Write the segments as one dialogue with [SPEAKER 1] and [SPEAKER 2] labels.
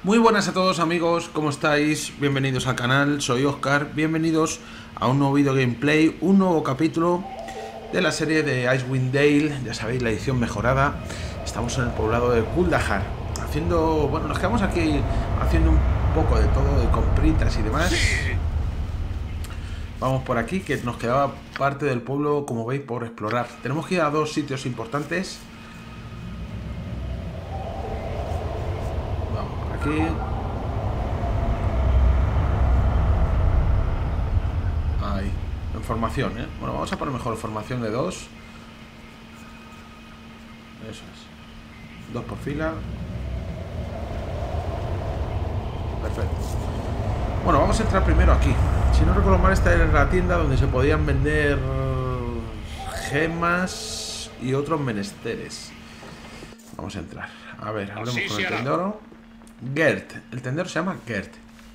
[SPEAKER 1] Muy buenas a todos amigos, ¿cómo estáis? Bienvenidos al canal, soy Oscar, bienvenidos a un nuevo video gameplay, un nuevo capítulo de la serie de Icewind Dale, ya sabéis, la edición mejorada. Estamos en el poblado de Kuldahar, haciendo, bueno, nos quedamos aquí haciendo un poco de todo, de compritas y demás. Vamos por aquí, que nos quedaba parte del pueblo, como veis, por explorar. Tenemos que ir a dos sitios importantes. Vamos por aquí. Ahí, en formación, ¿eh? Bueno, vamos a poner mejor formación de dos. Eso es. Dos por fila. Perfecto. Bueno, vamos a entrar primero aquí. Si no recuerdo mal, esta era la tienda donde se podían vender gemas y otros menesteres. Vamos a entrar. A ver, hablemos con el tendero. Gert. El tendero se llama Gert.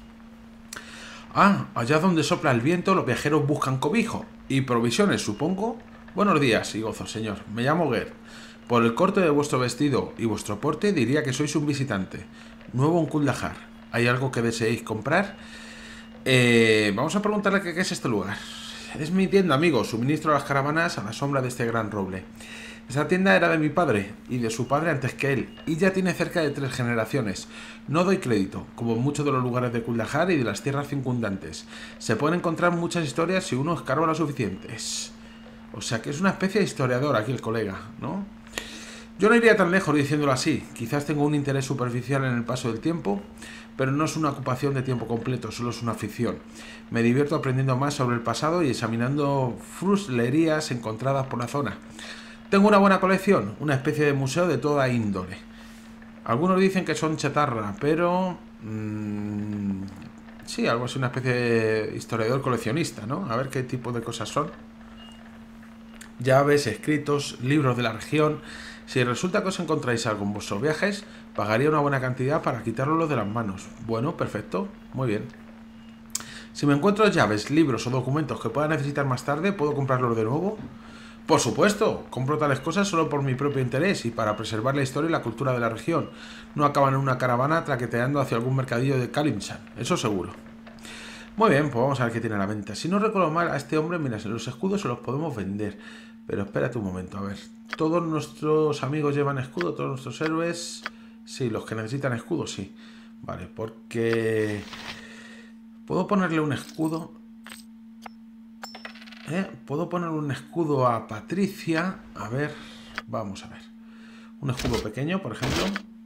[SPEAKER 1] Ah, allá donde sopla el viento, los viajeros buscan cobijo y provisiones, supongo. Buenos días y gozos, señor. Me llamo Gert. Por el corte de vuestro vestido y vuestro porte, diría que sois un visitante nuevo en Kuldahar. ¿Hay algo que deseéis comprar? Vamos a preguntarle qué es este lugar. Es mi tienda, amigo. Suministro las caravanas a la sombra de este gran roble. Esa tienda era de mi padre y de su padre antes que él, y ya tiene cerca de 3 generaciones. No doy crédito, como en muchos de los lugares de Kuldahar y de las tierras circundantes. Se pueden encontrar muchas historias si uno escarba lo suficientes. O sea que es una especie de historiador aquí el colega, ¿no? Yo no iría tan lejos diciéndolo así. Quizás tengo un interés superficial en el paso del tiempo, pero no es una ocupación de tiempo completo, solo es una afición. Me divierto aprendiendo más sobre el pasado y examinando fruslerías encontradas por la zona. Tengo una buena colección, una especie de museo de toda índole. Algunos dicen que son chatarra, pero... sí, algo así, una especie de historiador coleccionista, ¿no? A ver qué tipo de cosas son. Llaves, escritos, libros de la región. Si resulta que os encontráis algo en vuestros viajes, pagaría una buena cantidad para quitarlo de las manos. Bueno, perfecto, muy bien. Si me encuentro llaves, libros o documentos que pueda necesitar más tarde, ¿puedo comprarlos de nuevo? Por supuesto, compro tales cosas solo por mi propio interés y para preservar la historia y la cultura de la región. No acaban en una caravana traqueteando hacia algún mercadillo de Kalimshan, eso seguro. Muy bien, pues vamos a ver qué tiene a la venta. Si no recuerdo mal, a este hombre, mira, los escudos se los podemos vender. Pero espérate un momento, a ver. ¿Todos nuestros amigos llevan escudo? ¿Todos nuestros héroes? Sí, los que necesitan escudo, sí. Vale, porque... ¿puedo ponerle un escudo? Puedo poner un escudo a Patricia. A ver, vamos a ver. Un escudo pequeño, por ejemplo.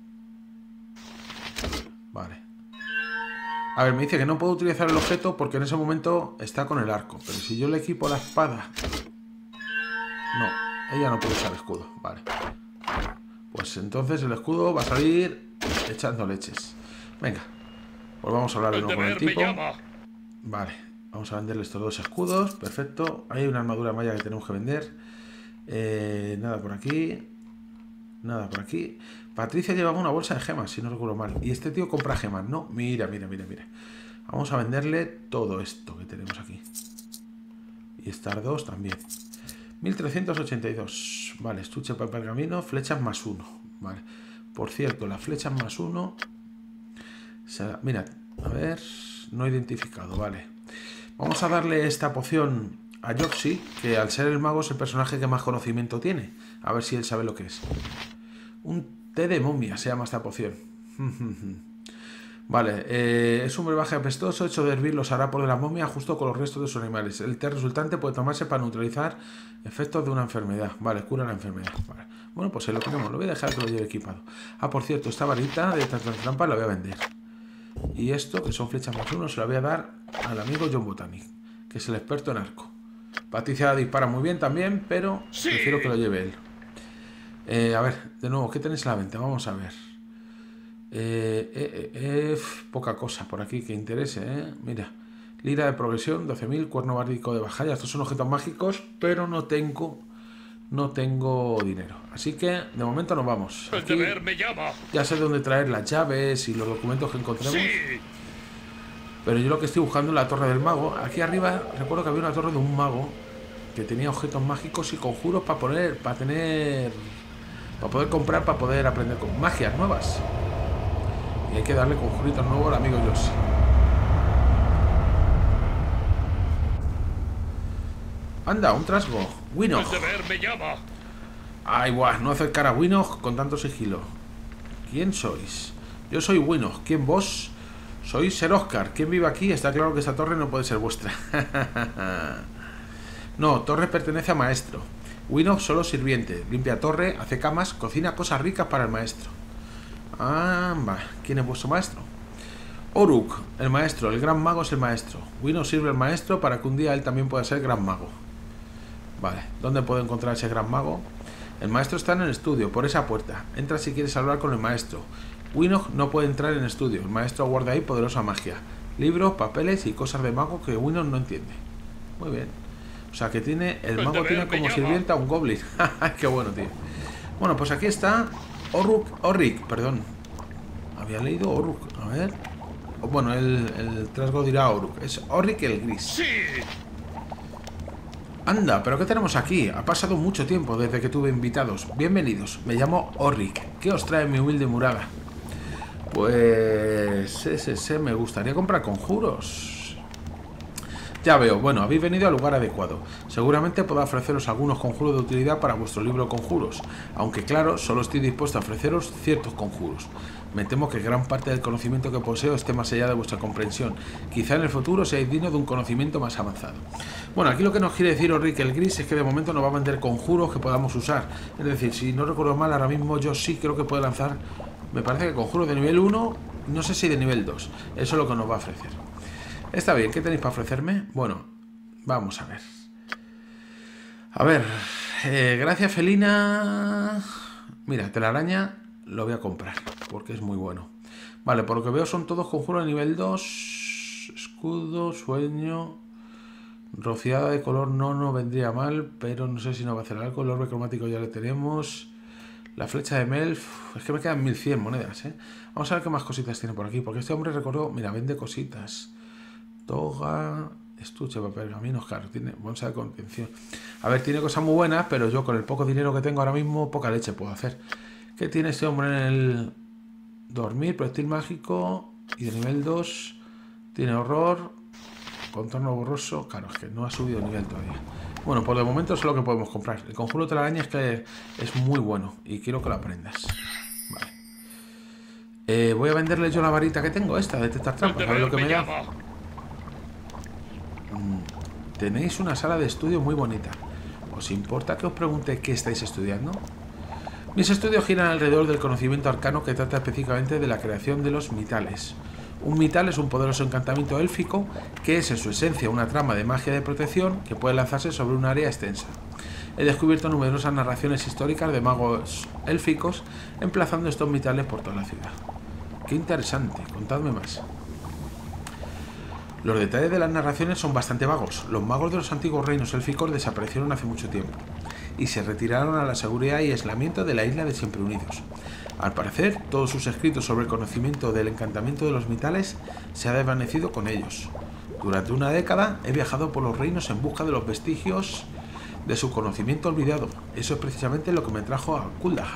[SPEAKER 1] Vale. A ver, me dice que no puedo utilizar el objeto porque en ese momento está con el arco. Pero si yo le equipo la espada... no, ella no puede usar escudo. Vale. Pues entonces el escudo va a salir echando leches. Venga. Pues vamos a hablar de nuevo con el tipo. Vale. Vamos a venderle estos 2 escudos. Perfecto. Hay una armadura maya que tenemos que vender. Nada por aquí. Nada por aquí. Patricia llevaba una bolsa de gemas, si no recuerdo mal. Y este tío compra gemas, ¿no? Mira, mira, mira, mira. Vamos a venderle todo esto que tenemos aquí. Y estas 2 también. 1382. Vale, estuche para pergamino. Flechas más 1. Vale. Por cierto, las flechas más 1. Mira, a ver. No identificado, vale. Vamos a darle esta poción a Yoxi, que al ser el mago es el personaje que más conocimiento tiene. A ver si él sabe lo que es. Un té de momia se llama esta poción. Vale, es un brebaje apestoso hecho de hervir los harapos de la momia justo con los restos de sus animales. El té resultante puede tomarse para neutralizar efectos de una enfermedad. Vale, cura la enfermedad. Vale. Bueno, pues ahí lo tenemos. Lo voy a dejar que lo lleve equipado. Ah, por cierto, esta varita de trampa la voy a vender. Y esto, que son flechas más 1, se la voy a dar al amigo John Botanic, que es el experto en arco. Patricia dispara muy bien también, pero sí, prefiero que lo lleve él. A ver, de nuevo, ¿qué tenéis a la venta? Vamos a ver. Poca cosa por aquí que interese, ¿eh? Mira, lira de progresión, 12.000, cuerno bárdico de bajalla. Estos son objetos mágicos, pero no tengo dinero. Así que, de momento nos vamos. Aquí ya sé dónde traer las llaves y los documentos que encontremos. Sí. Pero yo lo que estoy buscando es la torre del mago. Aquí arriba, recuerdo que había una torre de un mago que tenía objetos mágicos y conjuros para poder comprar, para poder aprender con magias nuevas. Y hay que darle conjuritos nuevos al amigo Yoshi. Anda, un trasgo. Winnoch. Ay, guau, no acercar a Winnoch con tanto sigilo. ¿Quién sois? Yo soy Winnoch. ¿Quién vos? Soy Ser Oscar. ¿Quién vive aquí? Está claro que esta torre no puede ser vuestra. No, torre pertenece a maestro. Winnoch solo sirviente. Limpia torre, hace camas, cocina cosas ricas para el maestro. Ah, va. ¿Quién es vuestro maestro? Oruk, el maestro. El gran mago es el maestro. Winnoch sirve al maestro para que un día él también pueda ser gran mago. Vale, ¿dónde puedo encontrar ese gran mago? El maestro está en el estudio, por esa puerta. Entra si quieres hablar con el maestro. Winnoch no puede entrar en el estudio. El maestro guarda ahí poderosa magia. Libros, papeles y cosas de mago que Winnoch no entiende. Muy bien. O sea que tiene. El mago tiene como sirvienta un goblin. Qué bueno, tío. Bueno, pues aquí está Orric, perdón. Había leído Oruk. A ver. Bueno, el trasgo dirá Oruk. Es Orric el gris.
[SPEAKER 2] ¡Sí!
[SPEAKER 1] Anda, ¿pero qué tenemos aquí? Ha pasado mucho tiempo desde que tuve invitados. Bienvenidos, me llamo Orric. ¿Qué os trae mi humilde murada? Pues... me gustaría comprar conjuros. Ya veo, bueno, habéis venido al lugar adecuado. Seguramente puedo ofreceros algunos conjuros de utilidad para vuestro libro de conjuros. Aunque claro, solo estoy dispuesto a ofreceros ciertos conjuros. Me temo que gran parte del conocimiento que poseo esté más allá de vuestra comprensión. Quizá en el futuro seáis dignos de un conocimiento más avanzado. Bueno, aquí lo que nos quiere decir Orric el Gris es que de momento nos va a vender conjuros que podamos usar. Es decir, si no recuerdo mal, ahora mismo yo sí creo que puede lanzar, me parece que conjuros de nivel 1, no sé si de nivel 2. Eso es lo que nos va a ofrecer. Está bien, ¿qué tenéis para ofrecerme? Bueno, vamos a ver. A ver, gracias felina. Mira, telaraña lo voy a comprar, porque es muy bueno. Vale, por lo que veo son todos conjuros de nivel 2. Escudo, sueño. Rociada de color no vendría mal, pero no sé si nos va a hacer algo. El orbe cromático ya le tenemos. La flecha de Melf. Es que me quedan 1100 monedas, ¿eh? Vamos a ver qué más cositas tiene por aquí, porque este hombre recordó, mira, vende cositas. Toga, estuche para pergaminos, claro, tiene bolsa de contención. A ver, tiene cosas muy buenas, pero yo con el poco dinero que tengo ahora mismo, poca leche puedo hacer. ¿Qué tiene este hombre en el dormir? Proyectil mágico y de nivel 2. Tiene horror, contorno borroso. Claro, es que no ha subido de nivel todavía. Bueno, por de momento es lo que podemos comprar. El conjuro de telaraña es que es muy bueno y quiero que lo aprendas. Vale. Voy a venderle yo la varita que tengo, esta, de detectar trampas, a ver lo que me da. Tenéis una sala de estudio muy bonita. ¿Os importa que os pregunte qué estáis estudiando? Mis estudios giran alrededor del conocimiento arcano que trata específicamente de la creación de los mitales. Un mital es un poderoso encantamiento élfico que es en su esencia una trama de magia de protección que puede lanzarse sobre un área extensa. He descubierto numerosas narraciones históricas de magos élficos emplazando estos mitales por toda la ciudad. ¡Qué interesante! Contadme más. Los detalles de las narraciones son bastante vagos. Los magos de los antiguos reinos élficos desaparecieron hace mucho tiempo y se retiraron a la seguridad y aislamiento de la isla de Siempre Unidos. Al parecer, todos sus escritos sobre el conocimiento del encantamiento de los mitales se ha desvanecido con ellos. Durante una década he viajado por los reinos en busca de los vestigios de su conocimiento olvidado. Eso es precisamente lo que me trajo a Kuldahar.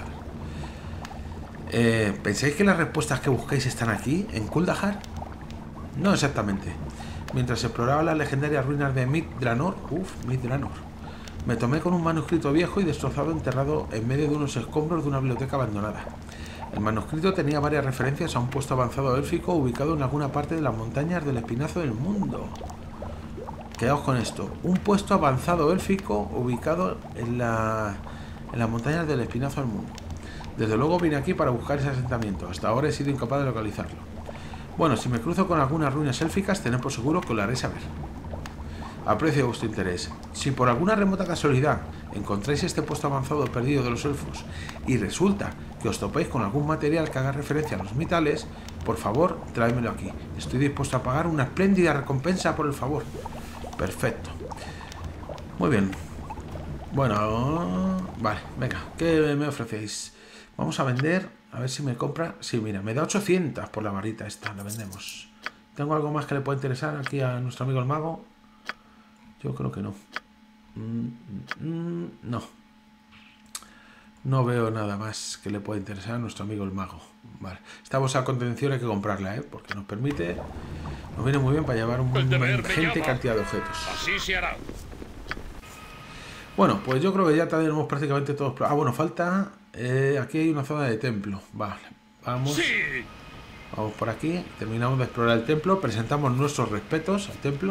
[SPEAKER 1] ¿Pensáis que las respuestas que buscáis están aquí, en Kuldahar? No exactamente. Mientras exploraba las legendarias ruinas de Midranor, me tomé con un manuscrito viejo y destrozado enterrado en medio de unos escombros de una biblioteca abandonada. El manuscrito tenía varias referencias a un puesto avanzado élfico ubicado en alguna parte de las montañas del Espinazo del Mundo. Quedaos con esto. Un puesto avanzado élfico ubicado en las montañas del Espinazo del Mundo. Desde luego vine aquí para buscar ese asentamiento. Hasta ahora he sido incapaz de localizarlo. Bueno, si me cruzo con algunas ruinas élficas, tened por seguro que lo haré saber. Aprecio vuestro interés. Si por alguna remota casualidad encontráis este puesto avanzado perdido de los elfos y resulta que os topáis con algún material que haga referencia a los mitales, por favor, tráemelo aquí. Estoy dispuesto a pagar una espléndida recompensa por el favor. Perfecto. Muy bien. Bueno, vale, venga, ¿qué me ofrecéis? Vamos a vender, a ver si me compra. Sí, mira, me da 800 por la varita esta, la vendemos. ¿Tengo algo más que le pueda interesar aquí a nuestro amigo el mago? Yo creo que no. No. No veo nada más que le pueda interesar a nuestro amigo el mago. Vale. Esta bolsa de contención hay que comprarla, porque nos permite... Nos viene muy bien para llevar una ingente cantidad de objetos.
[SPEAKER 2] Así se hará.
[SPEAKER 1] Bueno, pues yo creo que ya tenemos prácticamente todos... Ah, bueno, falta... aquí hay una zona de templo. Vale, vamos.
[SPEAKER 2] Sí.
[SPEAKER 1] Vamos por aquí. Terminamos de explorar el templo. Presentamos nuestros respetos al templo.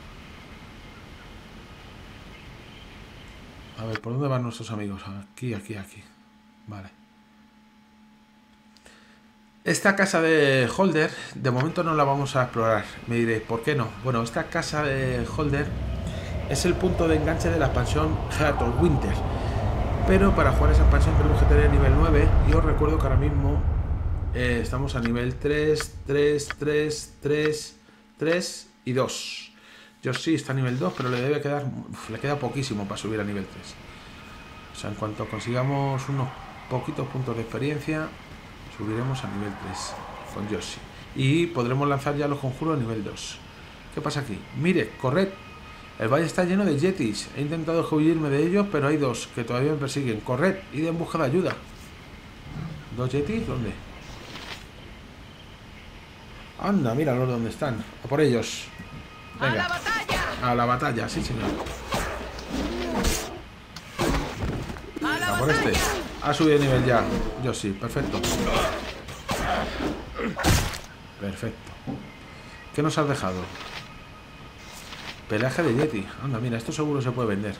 [SPEAKER 1] A ver, ¿por dónde van nuestros amigos? Aquí, aquí, aquí. Vale. Esta casa de Holder, de momento no la vamos a explorar. Me diréis, ¿por qué no? Bueno, esta casa de Holder es el punto de enganche de la expansión Heart of Winter. Pero para jugar esa expansión tenemos que tener nivel 9. Y os recuerdo que ahora mismo estamos a nivel 3, 3, 3, 3, 3 y 2. Yo sí está a nivel 2, pero le debe quedar... le queda poquísimo para subir a nivel 3. O sea, en cuanto consigamos unos poquitos puntos de experiencia, subiremos a nivel 3 con Yoshi. Y podremos lanzar ya los conjuros a nivel 2. ¿Qué pasa aquí? Mire, corred. El valle está lleno de yetis. He intentado escabullirme de ellos, pero hay dos que todavía me persiguen. Corred, id en busca de ayuda. ¿Dos yetis? ¿Dónde? Anda, míralos dónde están. A por ellos. Venga.
[SPEAKER 3] ¡A la batalla!
[SPEAKER 1] A la batalla, sí señor.
[SPEAKER 3] ¡A la
[SPEAKER 1] A por este. Ha subido de nivel ya. Yo sí, perfecto. Perfecto. ¿Qué nos has dejado? Pelaje de yeti. Anda, mira, esto seguro se puede vender.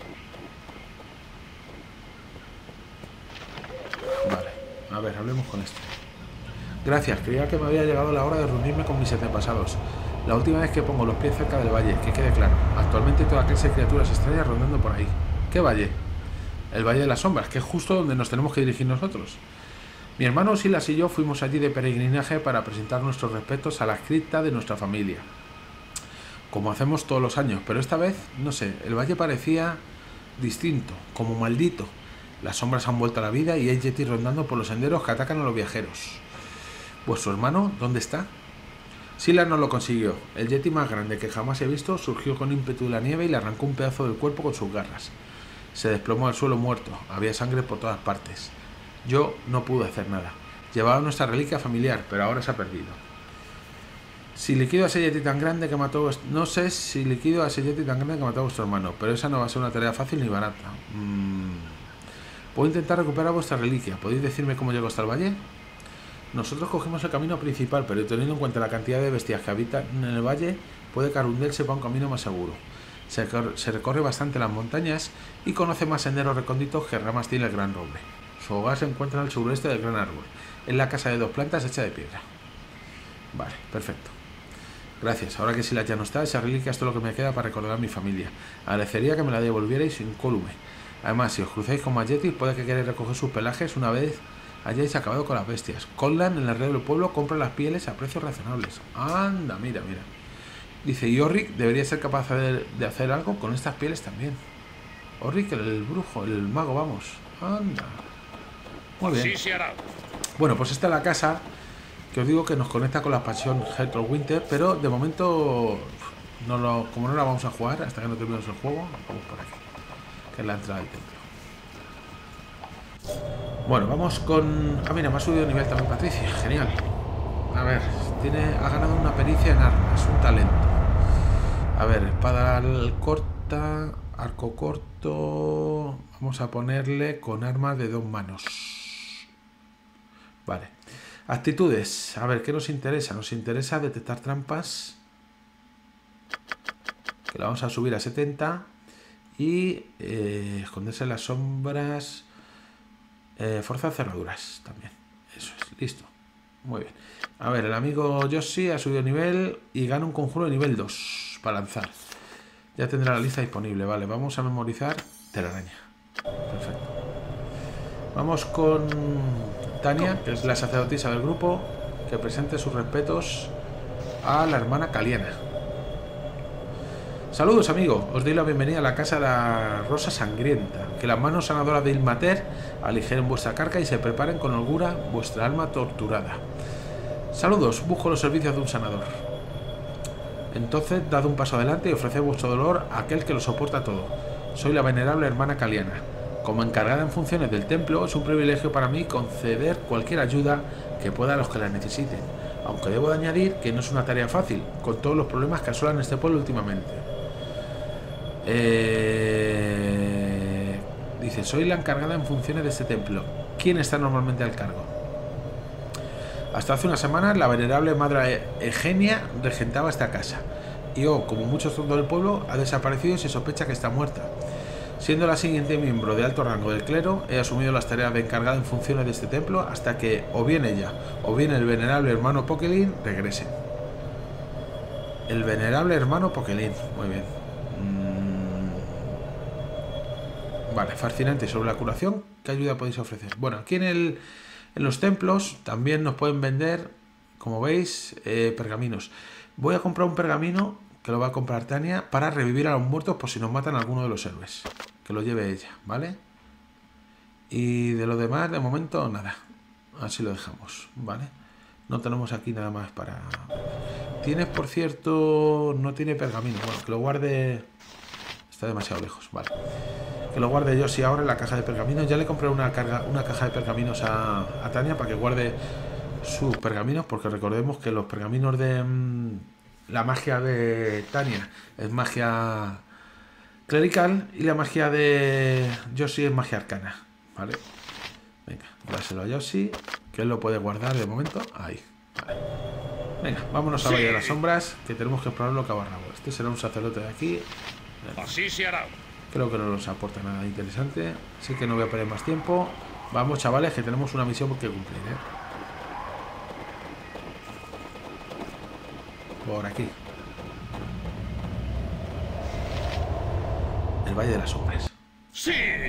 [SPEAKER 1] Vale, a ver, hablemos con este. Gracias, creía que me había llegado la hora de reunirme con mis antepasados. La última vez que pongo los pies cerca del valle, que quede claro. Actualmente toda clase de criaturas extrañas rondando por ahí. ¿Qué valle? El Valle de las Sombras, que es justo donde nos tenemos que dirigir nosotros. Mi hermano Silas y yo fuimos allí de peregrinaje para presentar nuestros respetos a la cripta de nuestra familia. Como hacemos todos los años, pero esta vez, no sé, el valle parecía distinto, como maldito. Las sombras han vuelto a la vida y hay yetis rondando por los senderos que atacan a los viajeros. ¿Vuestro hermano dónde está? Silas no lo consiguió. El yeti más grande que jamás he visto surgió con ímpetu de la nieve y le arrancó un pedazo del cuerpo con sus garras. Se desplomó al suelo muerto. Había sangre por todas partes. Yo no pude hacer nada. Llevaba nuestra reliquia familiar, pero ahora se ha perdido. Si liquido a ese yeti tan grande que mató... No sé si liquido a ese yeti tan grande que mató a vuestro hermano, pero esa no va a ser una tarea fácil ni barata. Puedo intentar recuperar vuestra reliquia. ¿Podéis decirme cómo llego hasta el valle? Nosotros cogimos el camino principal, pero teniendo en cuenta la cantidad de bestias que habitan en el valle, puede que Arundel sepa un camino más seguro. Se recorre bastante las montañas y conoce más senderos recónditos que ramas tiene el gran roble. Su hogar se encuentra al sureste del gran árbol, en la casa de 2 plantas hecha de piedra. Vale, perfecto. Gracias. Ahora que Silas ya no está, esa reliquia es todo lo que me queda para recordar a mi familia. Agradecería que me la devolvierais incólume. Además, si os cruzáis con más yetis, puede que queráis recoger sus pelajes una vez hayáis acabado con las bestias. Conlan, en el red del pueblo, compra las pieles a precios razonables. Anda, mira, mira. Dice, y Orric debería ser capaz de hacer algo con estas pieles también. Orric, el brujo, el mago, vamos. Anda. Muy bien.
[SPEAKER 2] Sí se hará.
[SPEAKER 1] Bueno, pues esta es la casa que os digo que nos conecta con la expansión Heart of Winter, pero de momento, como no la vamos a jugar hasta que no terminemos el juego, vamos por aquí, que es la entrada del templo. Bueno, vamos con... Ah, mira, me ha subido de nivel también Patricia, genial. A ver, ha ganado una pericia en armas, un talento. A ver, espada corta, arco corto... Vamos a ponerle con armas de 2 manos. Vale. Actitudes. A ver, ¿qué nos interesa? Nos interesa detectar trampas, que la vamos a subir a 70. Y esconderse en las sombras... fuerza de cerraduras también. Eso es, listo. Muy bien. A ver, el amigo Yoshi ha subido nivel y gana un conjuro de nivel 2 para lanzar. Ya tendrá la lista disponible. Vale, vamos a memorizar telaraña. Perfecto. Vamos con Tania, que es la sacerdotisa del grupo, que presente sus respetos a la hermana Caliana. Saludos, amigo. Os doy la bienvenida a la casa de la Rosa Sangrienta. Que las manos sanadoras de Ilmater aligeren vuestra carga y se preparen con holgura vuestra alma torturada. Saludos, busco los servicios de un sanador. Entonces, dad un paso adelante y ofreced vuestro dolor a aquel que lo soporta todo. Soy la venerable hermana Caliana. Como encargada en funciones del templo, es un privilegio para mí conceder cualquier ayuda que pueda a los que la necesiten. Aunque debo de añadir que no es una tarea fácil, con todos los problemas que asolan este pueblo últimamente. Dice, soy la encargada en funciones de este templo. ¿Quién está normalmente al cargo? Hasta hace unas semanas la venerable madre Egenia regentaba esta casa. Y como muchos tontos del pueblo, ha desaparecido y se sospecha que está muerta. Siendo la siguiente miembro de alto rango del clero, he asumido las tareas de encargada en funciones de este templo hasta que o bien ella o bien el venerable hermano Pokelin regresen. El venerable hermano Pokelin, muy bien. Vale, fascinante. Sobre la curación, ¿qué ayuda podéis ofrecer? Bueno, aquí en los templos también nos pueden vender, como veis, pergaminos. Voy a comprar un pergamino, que lo va a comprar Tania, para revivir a los muertos por si nos matan a alguno de los héroes. Que lo lleve ella, ¿vale? Y de lo demás, de momento, nada. Así lo dejamos, ¿vale? No tenemos aquí nada más para... Tienes, por cierto, no tiene pergamino. Bueno, que lo guarde... Está demasiado lejos, vale. Que lo guarde yo, sí, ahora en la caja de pergaminos. Ya le compré una caja de pergaminos a Tania para que guarde sus pergaminos, porque recordemos que los pergaminos de... la magia de Tania es magia clerical y la magia de Yoshi es magia arcana, ¿vale? Venga, dáselo a Yoshi, que él lo puede guardar de momento. Ahí, vale. Venga, vámonos a Valle de las Sombras, que tenemos que explorarlo cabo a rabo. Este será un sacerdote de aquí.
[SPEAKER 2] Así se hará.
[SPEAKER 1] Creo que no nos aporta nada interesante, así que no voy a perder más tiempo. Vamos, chavales, que tenemos una misión que cumplir, ¿eh? Por aquí. El Valle de las Sombras.
[SPEAKER 2] ¡Sí!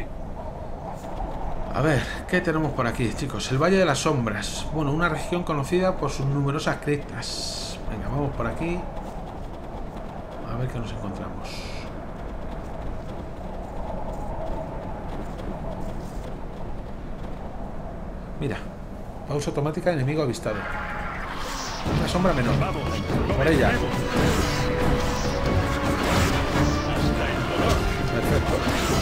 [SPEAKER 1] A ver, ¿qué tenemos por aquí, chicos? El Valle de las Sombras. Bueno, una región conocida por sus numerosas criptas. Venga, vamos por aquí. A ver qué nos encontramos. Mira, pausa automática, enemigo avistado. Una sombra menor. Por ella. Perfecto.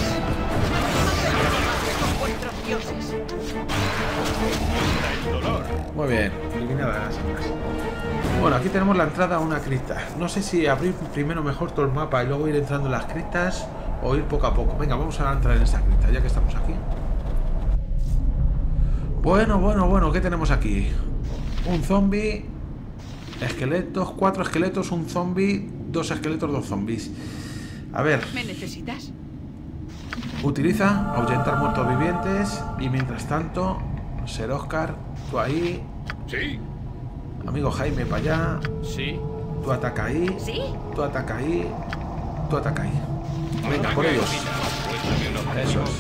[SPEAKER 1] Muy bien, eliminada las sombras. Bueno, aquí tenemos la entrada a una cripta. No sé si abrir primero mejor todo el mapa y luego ir entrando en las criptas o ir poco a poco. Venga, vamos a entrar en esta cripta ya que estamos aquí. Bueno, ¿qué tenemos aquí? Un zombie, esqueletos, 4 esqueletos, un zombie, 2 esqueletos, 2 zombies. A ver.
[SPEAKER 3] ¿Me necesitas?
[SPEAKER 1] Utiliza ahuyentar muertos vivientes y mientras tanto, Ser Oscar, tú ahí.
[SPEAKER 2] Sí.
[SPEAKER 1] Amigo Jaime, para allá.
[SPEAKER 2] Sí.
[SPEAKER 1] Tú ataca ahí.
[SPEAKER 3] ¿Sí?
[SPEAKER 1] Tú ataca ahí. Tú ataca ahí. Venga, por ellos. Eso es.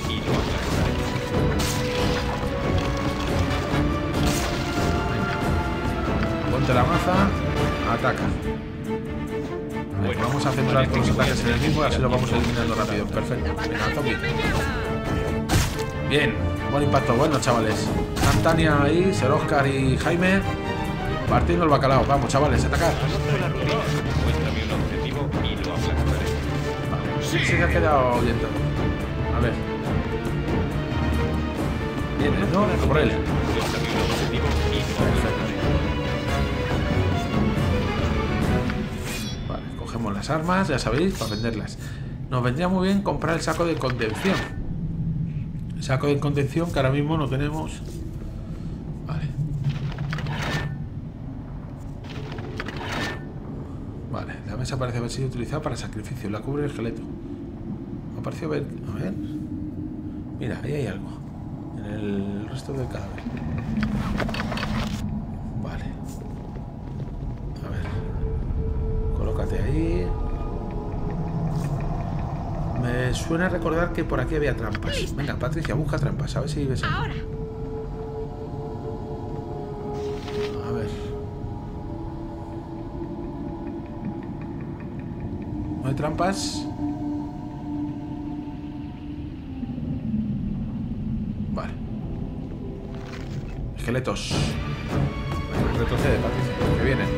[SPEAKER 1] Ponte la maza, ataca. Vale, vamos a centrar todos los ataques en el mismo y así lo vamos eliminando rápido. Perfecto. Venga, zombie. Bien, buen impacto, bueno, chavales. Tania ahí, Ser Oscar y Jaime partiendo el bacalao. Vamos, chavales, atacar.
[SPEAKER 2] Muéstrame un objetivo y lo aplacaré.
[SPEAKER 1] Vale, sí, se ha quedado oyendo. A ver. Bien, ¿no? Por él.
[SPEAKER 2] Muéstrame un objetivo y lo aplacaré.
[SPEAKER 1] Cogemos las armas, ya sabéis, para venderlas. Nos vendría muy bien comprar el saco de contención. El saco de contención que ahora mismo no tenemos. Vale. Vale, la mesa parece haber sido utilizada para sacrificio. La cubre el esqueleto. Me ha parecido ver... A ver... Mira, ahí hay algo. En el resto del cadáver. Vale. A ver. Colócate ahí. Me suena recordar que por aquí había trampas.
[SPEAKER 3] Lista.
[SPEAKER 1] Venga, Patricia, busca trampas. A ver si ves algo.
[SPEAKER 3] Ahora.
[SPEAKER 1] A ver. ¿No hay trampas? Vale. Esqueletos. Venga, retrocede, Patricia, que vienen.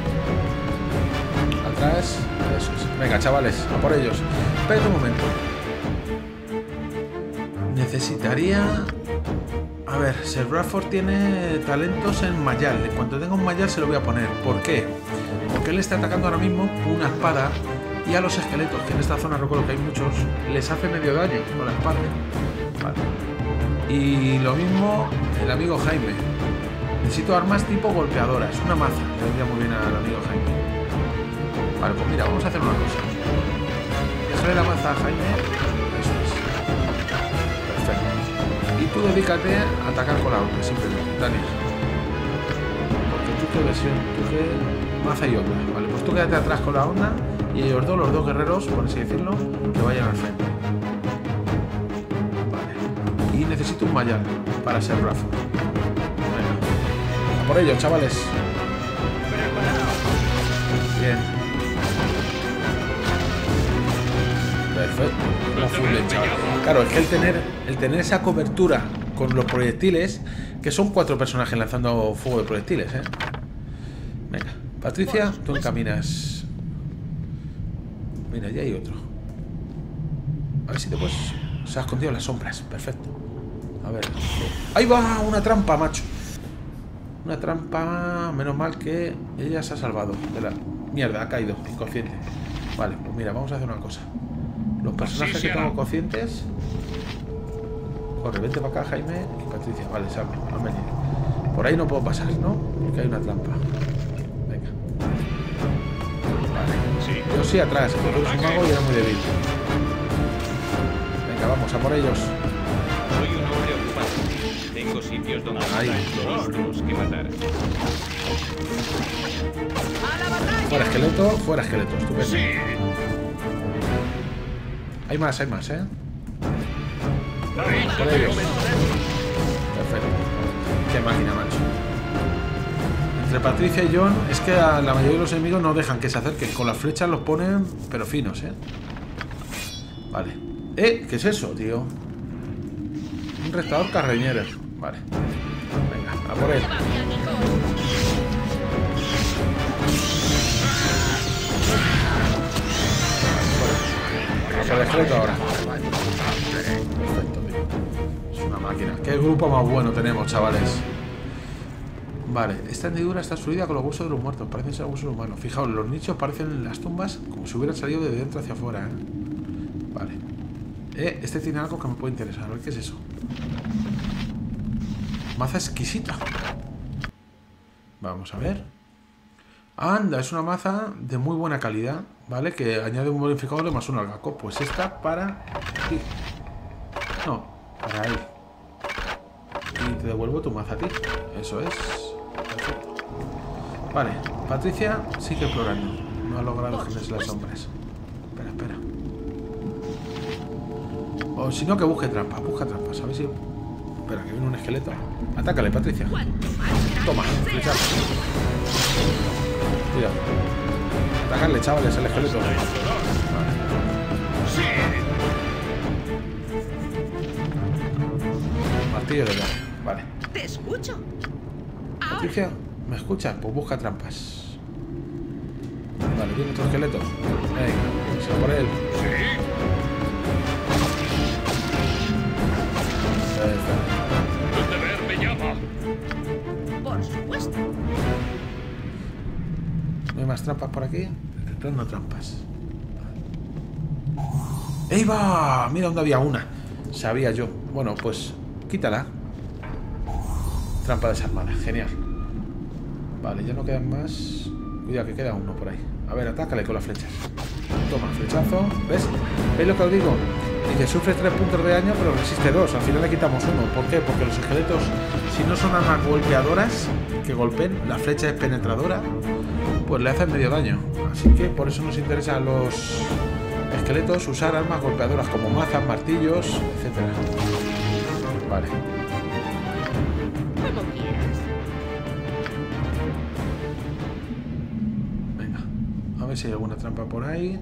[SPEAKER 1] Atrás. Eso es. Venga, chavales, a por ellos. Espera un momento. Necesitaría... A ver, Sir Bradford tiene talentos en Mayal. En cuanto tenga un Mayal se lo voy a poner. ¿Por qué? Porque él está atacando ahora mismo con una espada y a los esqueletos, que en esta zona recuerdo que hay muchos, les hace medio daño con la espada. Vale. Y lo mismo el amigo Jaime. Necesito armas tipo golpeadoras. Una maza. Le vendría muy bien al amigo Jaime. Vale, pues mira, vamos a hacer una cosa. Déjale la maza a Jaime. Eso es. Perfecto. Y tú dedícate a atacar con la onda, simplemente, Daniel. Porque tú qué versión, tú qué maza y onda. Vale, pues tú quédate atrás con la onda y ellos dos, los dos guerreros, por así decirlo, que vayan al frente. Vale. Y necesito un Mayal para ser Rafa. Venga. A por ello, chavales. Bien. Perfecto. Una full de chaval. Claro, es que el tener esa cobertura con los proyectiles, que son 4 personajes lanzando fuego de proyectiles, ¿eh? Venga, Patricia, tú encaminas. Mira, ya hay otro. A ver si te puedes... Se ha escondido en las sombras. Perfecto. A ver. ¡Ahí va! Una trampa, macho. Una trampa... Menos mal que ella se ha salvado de la... Mierda, ha caído, inconsciente. Vale, pues mira, vamos a hacer una cosa. Los personajes que tengo conscientes... Corre, vente para acá, Jaime y Patricia. Vale, salvo, han venido. Por ahí no puedo pasar, ¿no? Porque hay una trampa. Venga. Vale. Yo sí atrás, que tú eres un mago y era muy débil. Venga, vamos, a por ellos.
[SPEAKER 2] Soy un hombre ocupado. Tengo sitios donde hay monstruos que matar.
[SPEAKER 1] Fuera esqueleto, estupendo. Hay más, ¿eh? Por ellos. Perfecto. Qué máquina, macho. Entre Patricia y John, es que a la mayoría de los enemigos no dejan que se acerquen. Con las flechas los ponen, pero finos, ¿eh? Vale. ¿Qué es eso, tío? Un restaurador carreñero. Vale. Venga, a por él. Se descreto ahora. Perfecto, tío. Es una máquina. Qué grupo más bueno tenemos, chavales. Vale, esta hendidura está subida con los huesos de los muertos. Parecen ser huesos humanos. Fijaos, los nichos parecen en las tumbas como si hubieran salido de dentro hacia afuera, ¿eh? Vale. Este tiene algo que me puede interesar. A ver qué es eso. Maza exquisita. Vamos a ver. Anda, es una maza de muy buena calidad, ¿vale? Que añade un bonificador de +1 al gaco. Pues esta para aquí. No, para ahí. Y te devuelvo tu maza a ti. Eso es. Perfecto. Vale, Patricia sigue explorando. No ha logrado ponerse las sombras. Espera. O si no, que busque trampas. Busca trampas. A ver si... Espera, que viene un esqueleto. Atácale, Patricia. Toma, flechazo. Cuidado. Atacarle, chavales, el esqueleto. Vale. Martillo de guerra. Vale.
[SPEAKER 3] Te escucho.
[SPEAKER 1] Patricia, ¿me escuchas? Pues busca trampas. Vale, viene otro esqueleto. Venga, se va por él.
[SPEAKER 2] El deber me llama.
[SPEAKER 3] Por supuesto.
[SPEAKER 1] ¿No hay más trampas por aquí? No trampas. ¡Ey, va! Mira dónde había una. Sabía yo. Bueno, pues quítala. Trampa desarmada. Genial. Vale, ya no quedan más. Cuidado, que queda uno por ahí. A ver, atácale con las flechas. Toma, flechazo. ¿Ves? ¿Veis lo que os digo? Dice, sufre 3 puntos de daño, pero resiste 2. Al final le quitamos 1. ¿Por qué? Porque los esqueletos, si no son armas golpeadoras que golpeen, la flecha es penetradora, pues le hacen medio daño. Así que por eso nos interesa a los esqueletos usar armas golpeadoras como mazas, martillos, etc. Vale.
[SPEAKER 3] Como quieras.
[SPEAKER 1] Venga. A ver si hay alguna trampa por ahí.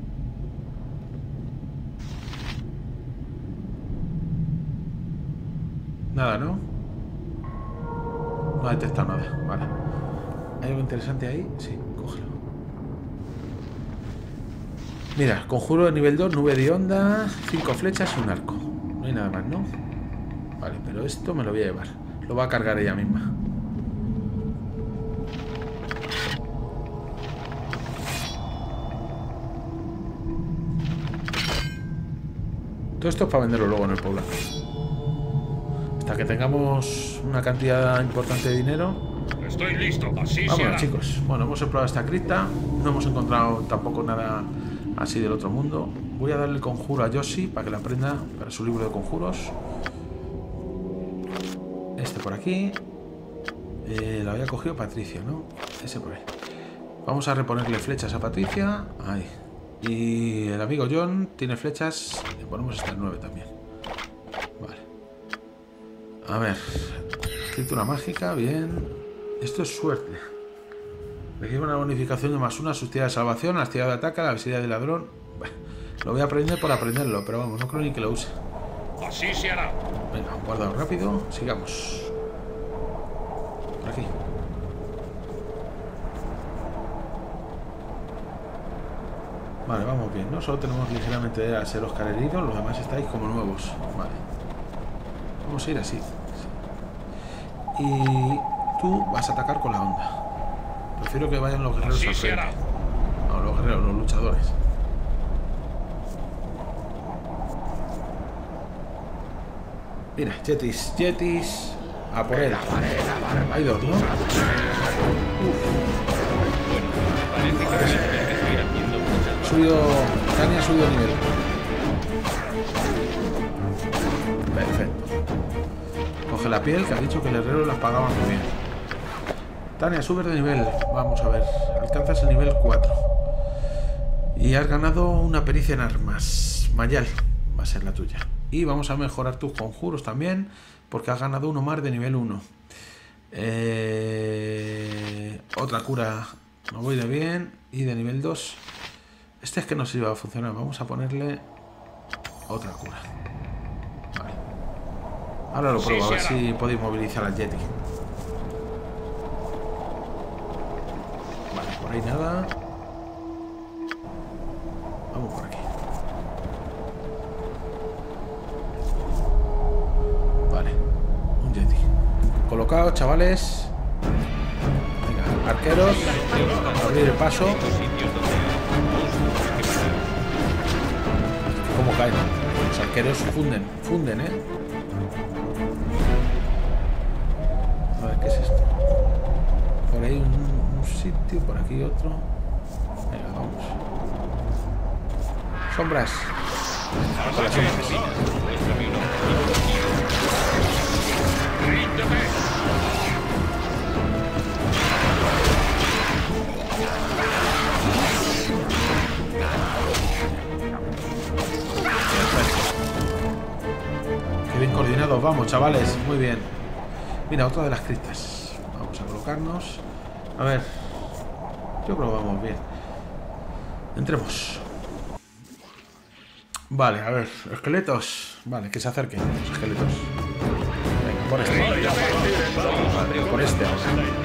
[SPEAKER 1] Nada, ¿no? No ha detectado nada. Vale. ¿Hay algo interesante ahí? Sí, cógelo. Mira, conjuro de nivel 2, nube de onda, 5 flechas y un arco. No hay hay nada más, ¿no? Vale, pero esto me lo voy a llevar. Lo va a cargar ella misma. Todo esto es para venderlo luego en el poblado. Hasta que tengamos una cantidad importante de dinero.
[SPEAKER 2] Estoy listo, así
[SPEAKER 1] Vámonos,
[SPEAKER 2] será.
[SPEAKER 1] chicos. Bueno, hemos explorado esta cripta. No hemos encontrado tampoco nada así del otro mundo. Voy a darle el conjuro a Yoshi para que la aprenda para su libro de conjuros. Este por aquí. Lo había cogido Patricia, ¿no? Ese por ahí. Vamos a reponerle flechas a Patricia. Ahí. Y el amigo John tiene flechas. Le ponemos este 9 también. Vale. A ver. Escritura mágica, bien. Esto es suerte. Recibe una bonificación de +1 a sus tiras de salvación, a las tiras de ataque, a la visibilidad del ladrón. Bueno, lo voy a aprender por aprenderlo, pero vamos, no creo ni que lo use.
[SPEAKER 2] Así se hará.
[SPEAKER 1] Venga, guardado rápido. Sigamos. Por aquí. Vale, vamos bien, ¿no? Solo tenemos ligeramente a ser Oscar herido, los demás estáis como nuevos. Vale. Vamos a ir así. Y tú vas a atacar con la onda. Prefiero que vayan los guerreros al frente. No, los guerreros, los luchadores. Mira, Jetis, Jetis. A por él. Hay dos, ¿no?
[SPEAKER 2] Bueno, parece que estoy haciendo muchas
[SPEAKER 1] Subido. Tania ha subido nivel. Perfecto. Coge la piel, que ha dicho que el herrero las pagaba muy bien. Tania, subes de nivel. Vamos a ver. Alcanzas el nivel 4. Y has ganado una pericia en armas. Mayal va a ser la tuya. Y vamos a mejorar tus conjuros también, porque has ganado uno más de nivel 1. Otra cura. Me voy de bien. Y de nivel 2. Este es que no se iba a funcionar. Vamos a ponerle otra cura. Vale. Ahora lo pruebo, a ver si podéis movilizar al Yeti. Vale, por ahí nada. Vamos por aquí. Vale, un Yeti. Colocaos, chavales. Venga, arqueros. Abrir el paso. ¿Cómo caen? Los arqueros funden, ¿eh? A ver, ¿qué es esto? Por ahí un sitio, por aquí otro. Venga, vamos. Sombras. Con las sombras. Qué bien coordinados vamos, chavales. Muy bien. Mira, otra de las criptas. Vamos a colocarnos. A ver. Yo creo que vamos bien. Entremos. Vale, a ver. Esqueletos. Vale, que se acerquen los esqueletos. Venga, por este. Vale, por este ahora.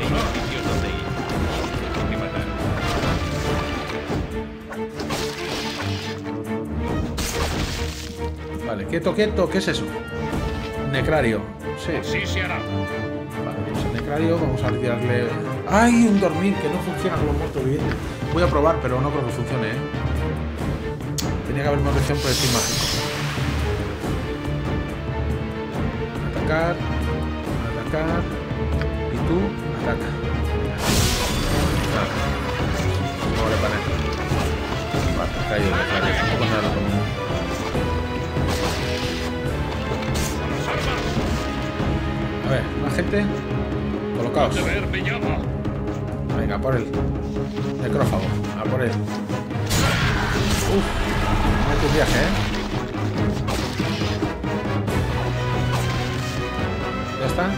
[SPEAKER 1] Vale, quieto, quieto. ¿Qué es eso? Necrario. Sí.
[SPEAKER 2] Así se hará.
[SPEAKER 1] Vale, pues el necrario, vamos a tirarle... ¡Ay! Un dormir que no funciona con los muertos vivientes. Voy a probar, pero no creo que funcione, ¿eh? Tenía que haber una versión por encima. Atacar. Atacar. Y tú, ataca. Vamos a parar. Vale, ha caído el necrario. No pasa nada con uno. A ver, más gente. Colocaos. Venga, por él. Necrófago. A por él. Uf. No hay tu viaje, ¿eh? ¿Ya está?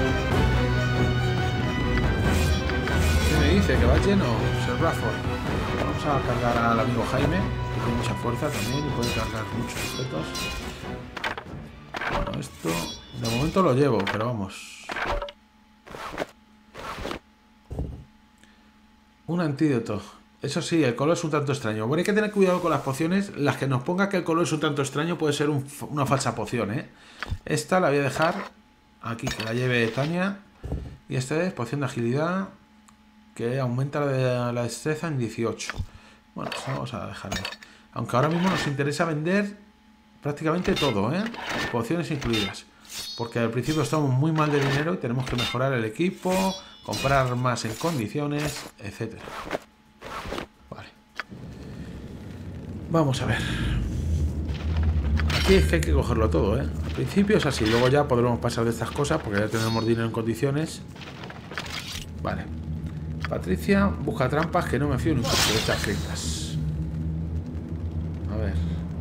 [SPEAKER 1] ¿Qué me dice? ¿Que va lleno? Sir Bradford. Vamos a cargar al amigo Jaime, que tiene mucha fuerza también y puede cargar muchos objetos. Bueno, esto de momento lo llevo, pero vamos. Un antídoto. Eso sí, el color es un tanto extraño. Bueno, hay que tener cuidado con las pociones. Las que nos ponga que el color es un tanto extraño puede ser una falsa poción, ¿eh? Esta la voy a dejar aquí, que la lleve Tania. Y esta es poción de agilidad, que aumenta la destreza en 18. Bueno, pues vamos a dejarla. Aunque ahora mismo nos interesa vender prácticamente todo, ¿eh? Pociones incluidas. Porque al principio estamos muy mal de dinero y tenemos que mejorar el equipo, comprar más en condiciones, etcétera. Vale. Vamos a ver. Aquí es que hay que cogerlo todo, ¿eh? Al principio es así, luego ya podremos pasar de estas cosas porque ya tenemos dinero en condiciones. Vale. Patricia busca trampas, que no me fío ni un poco de estas criptas. A ver.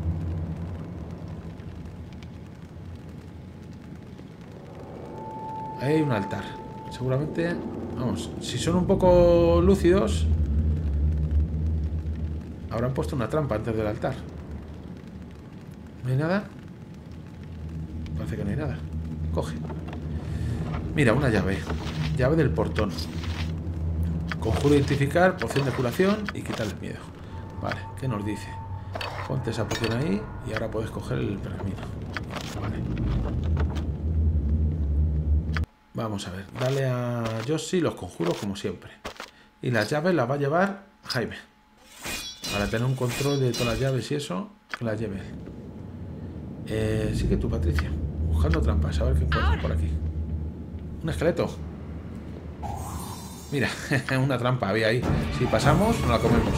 [SPEAKER 1] Ahí hay un altar. Seguramente, vamos, si son un poco lúcidos, habrán puesto una trampa antes del altar. ¿No hay nada? Parece que no hay nada. Coge. Mira, una llave. Llave del portón. Conjuro identificar, poción de curación y quitar el miedo. Vale, ¿qué nos dice? Ponte esa poción ahí y ahora puedes coger el pergamino. Vale. Vamos a ver. Dale a Yoshi los conjuros como siempre. Y las llaves las va a llevar Jaime. Para tener un control de todas las llaves y eso, que las lleve él. Sigue tú, Patricia. Buscando trampas, a ver qué encuentro por aquí. Un esqueleto. Mira, una trampa había ahí. Si pasamos, nos la comemos.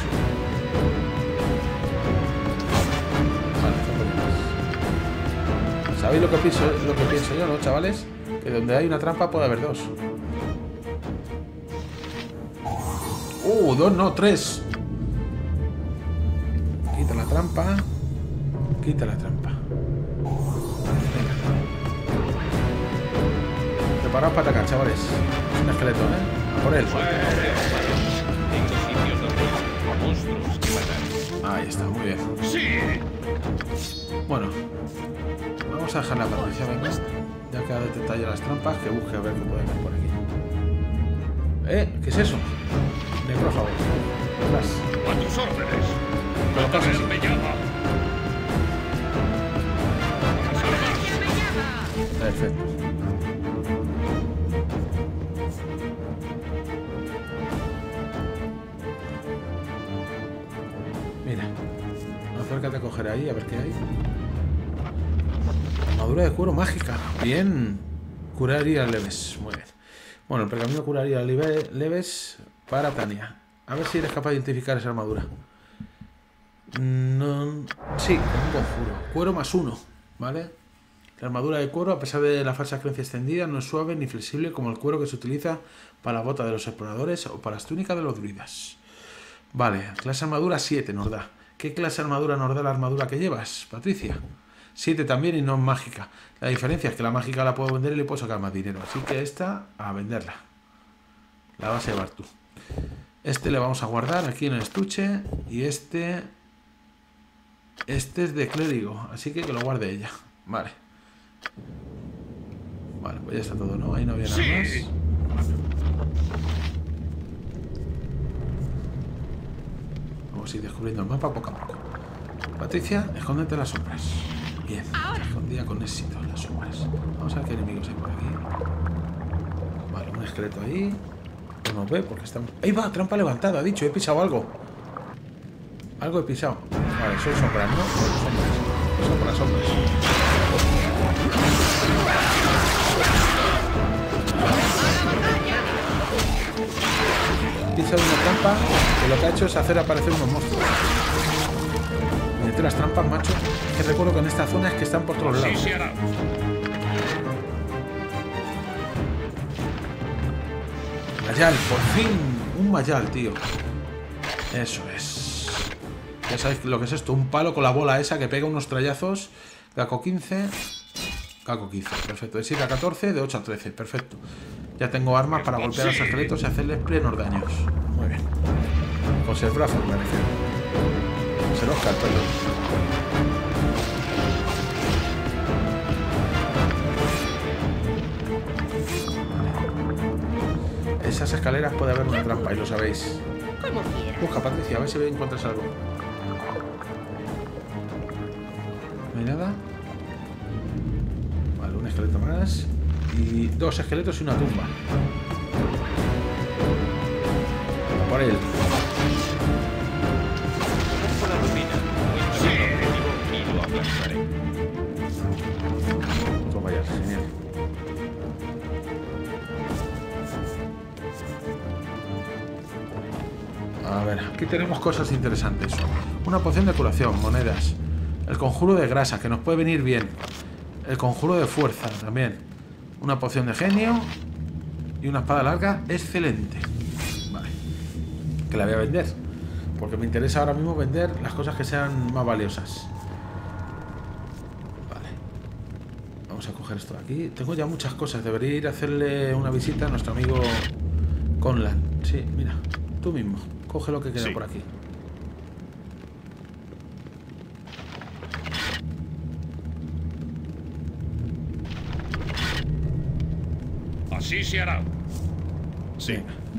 [SPEAKER 1] Vale, ¿sabéis lo que pienso yo, no, chavales? Que donde hay una trampa puede haber dos. Dos no, tres. Quita la trampa. Quita la trampa. Venga. Preparaos para atacar, chavales. Es un esqueleto, ¿eh? Por él.
[SPEAKER 2] Tengo sitios donde hay monstruos que matar.
[SPEAKER 1] Ahí está, muy bien.
[SPEAKER 2] ¡Sí!
[SPEAKER 1] Bueno, vamos a dejar la Patricia, venga. Ya que ha detectado ya las trampas, que busque a ver qué puede haber por aquí. ¿Qué es eso? Necrófago. Atrás.
[SPEAKER 2] ¡A tus órdenes!
[SPEAKER 1] Colocarse así.
[SPEAKER 2] ¡Me llama!
[SPEAKER 1] Perfecto. Mira, acércate a coger ahí a ver qué hay. Armadura de cuero mágica. Bien. Curaría leves. Muy bien. Bueno, el pergamino curaría leves para Tania. A ver si eres capaz de identificar esa armadura. No. Sí, con un conjuro. Cuero +1, ¿vale? La armadura de cuero, a pesar de la falsa creencia extendida, no es suave ni flexible como el cuero que se utiliza para la bota de los exploradores o para las túnicas de los druidas. Vale, clase armadura 7 nos da. ¿Qué clase armadura nos da la armadura que llevas, Patricia? 7 también y no es mágica. La diferencia es que la mágica la puedo vender y le puedo sacar más dinero. Así que esta, a venderla. La vas a llevar tú. Este le vamos a guardar aquí en el estuche. Y este es de clérigo. Así que lo guarde ella. Vale. Vale, pues ya está todo, ¿no? Ahí no había nada más. Vamos a ir descubriendo el mapa poco a poco. Patricia, escóndete en las sombras. Bien, escondida con éxito en las sombras. Vamos a ver qué enemigos hay por aquí. Vale, un esqueleto ahí. No nos ve porque está... ¡Ahí va! Trampa levantada, ha dicho. He pisado algo. Algo he pisado. Vale, son sombras, ¿no? Sombras. Son por las sombras. He pisado una trampa que lo que ha hecho es hacer aparecer unos monstruos. Mete las trampas, macho. Que recuerdo que en esta zona es que están por todos lados.
[SPEAKER 2] Sí, hará.
[SPEAKER 1] Mayal, por fin. Un Mayal, tío. Eso es. Ya sabéis lo que es esto. Un palo con la bola esa que pega unos trallazos. Caco 15. Caco 15. Perfecto. De 7 a 14, de 8 a 13. Perfecto. Ya tengo armas para golpear a los esqueletos y hacerles plenos daños. Muy bien. José el brazo, me refiero. José el Oscar, perdón. Esas escaleras puede haber una trampa, y lo sabéis.
[SPEAKER 3] Como quieras.
[SPEAKER 1] Busca, Patricia, a ver si encuentras algo. No hay nada. Vale, un esqueleto más. Y 2 esqueletos y una tumba. Por él.
[SPEAKER 2] Conozco la rutina. Muy bien objetivo y lo aplastaré.
[SPEAKER 1] Toma ya, genial. A ver, aquí tenemos cosas interesantes. Una poción de curación, monedas. El conjuro de grasa, que nos puede venir bien. El conjuro de fuerza, también. Una poción de genio. Y una espada larga, excelente. Vale. Que la voy a vender. Porque me interesa ahora mismo vender las cosas que sean más valiosas. Vale. Vamos a coger esto de aquí. Tengo ya muchas cosas. Debería ir a hacerle una visita a nuestro amigo Conlan. Sí, mira. Tú mismo. Coge lo que queda por aquí.
[SPEAKER 2] Así se hará.
[SPEAKER 1] Sí.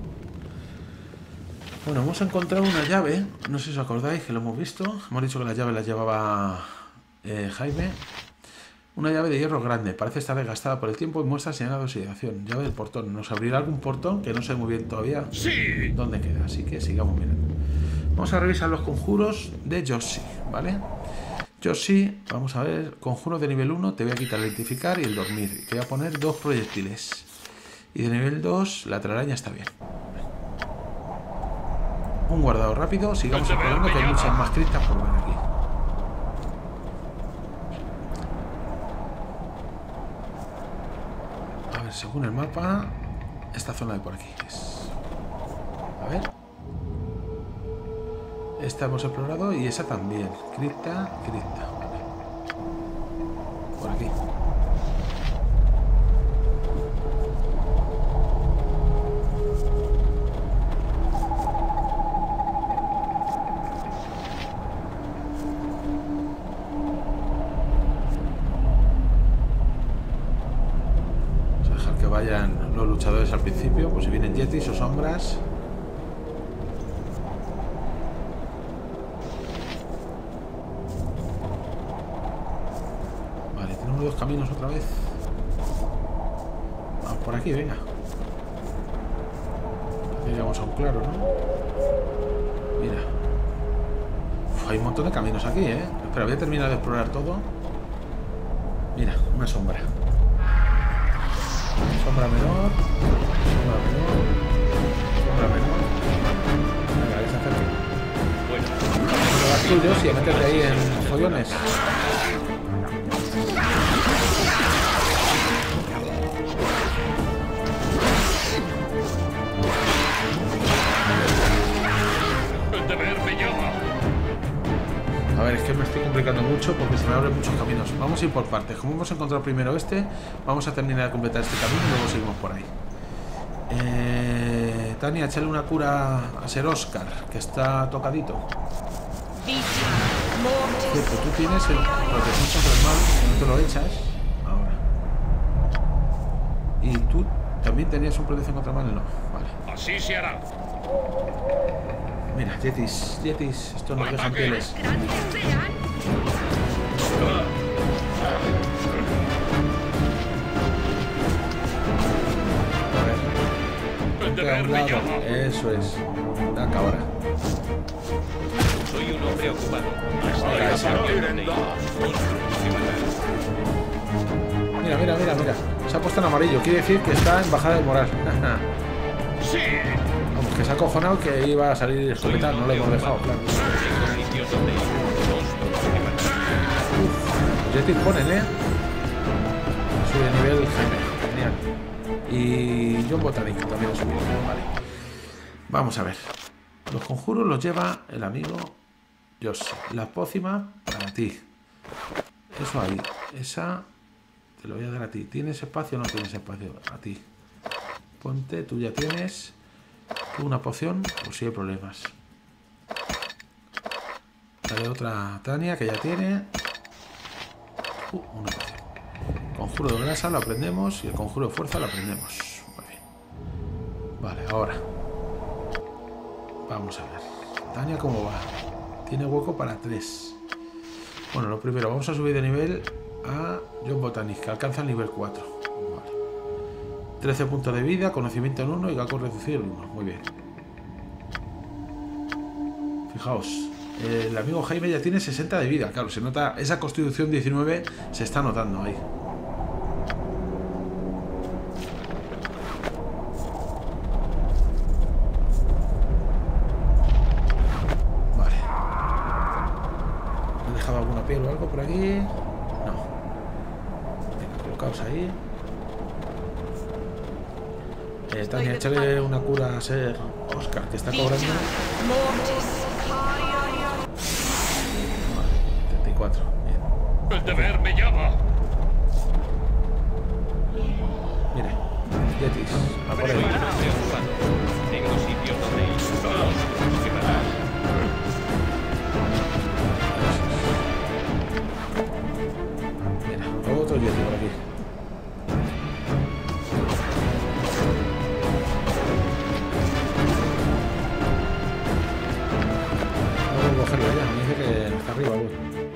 [SPEAKER 1] Bueno, hemos encontrado una llave. No sé si os acordáis que lo hemos visto. Hemos dicho que la llave la llevaba Jaime. Una llave de hierro grande. Parece estar desgastada por el tiempo y muestra señal de oxidación. Llave del portón. Nos abrirá algún portón que no sé muy bien todavía dónde queda. Así que sigamos mirando. Vamos a revisar los conjuros de Yoshi, ¿vale? Yoshi, vamos a ver. Conjuro de nivel 1. Te voy a quitar el identificar y el dormir. Te voy a poner 2 proyectiles. Y de nivel 2, la telaraña está bien. Un guardado rápido. Sigamos explorando, que hay muchas más criptas por ver aquí. A ver, según el mapa, esta zona de por aquí es... A ver. Esta hemos explorado y esa también. Cripta, cripta. Vale. Por aquí. Vayan los luchadores al principio, pues si vienen yetis o sombras. Vale, tenemos 2 caminos otra vez. Vamos por aquí, venga. Aquí llegamos a un claro, ¿no? Mira. Uf, hay un montón de caminos aquí, ¿eh? Espera, voy a terminar de explorar todo. Mira, una sombra. Sombra menor, sombra menor, sombra menor. Venga, desacerque. Bueno, vas tuyos y a meterte ahí en follones.
[SPEAKER 2] El deber me llama.
[SPEAKER 1] A ver, es que me estoy complicando mucho porque se me abren muchos caminos. Vamos a ir por partes. Como hemos encontrado primero este, vamos a terminar de completar este camino y luego seguimos por ahí. Tania, échale una cura a Ser Oscar, que está tocadito. Cierto, tú tienes el protección contra el mal, no te lo echas. Ahora. Y tú también tenías un protección contra el mal, no. Vale.
[SPEAKER 2] Así se hará.
[SPEAKER 1] Mira, yetis, yetis, esto nos dejan pieles. A ver. A un lado. Eso es. Acá ahora.
[SPEAKER 2] Soy un hombre ocupado.
[SPEAKER 1] Venga, ese. Mira, mira, mira, mira. Se ha puesto en amarillo. Quiere decir que está en bajada de moral.
[SPEAKER 2] Sí.
[SPEAKER 1] Vamos, que se ha acojonado que iba a salir escopetar. No lo hemos dejado, claro. Los yetis ponen, ¿eh? Sube de nivel Jaime. Genial. Y John Botanic también ha subido. Vale. Vamos a ver. Los conjuros los lleva el amigo Yoshi. La pócima para ti. Eso ahí. Esa te lo voy a dar a ti. ¿Tienes espacio o no tienes espacio? A ti. Ponte, tú ya tienes. Tú una poción, pues si hay problemas. Dale otra a Tania, que ya tiene. Una poción. Conjuro de grasa lo aprendemos y el conjuro de fuerza lo aprendemos. Muy bien. Vale, ahora. Vamos a ver. Tania, ¿cómo va? Tiene hueco para 3. Bueno, lo primero, vamos a subir de nivel a John Botanic, que alcanza el nivel 4. Vale. 13 puntos de vida, conocimiento en 1 y gaco reducido en 1. Muy bien. Fijaos, el amigo Jaime ya tiene 60 de vida. Claro, se nota esa constitución 19, se está notando ahí. Vale. ¿Me he dejado alguna piel o algo por aquí? No. Venga, colocaos ahí. Tania, échale una cura a ser Oscar, que está cobrando. Vale, 34. Bien.
[SPEAKER 2] El deber me llama.
[SPEAKER 1] Mire, Yetis, a por
[SPEAKER 2] Soy
[SPEAKER 1] él.
[SPEAKER 2] un hombre ocupado. Tengo sitios donde ir. Monstruos que matar.
[SPEAKER 1] Mira, otro Yeti por aquí. No puedo cogerlo ya, me dice que está arriba, güey.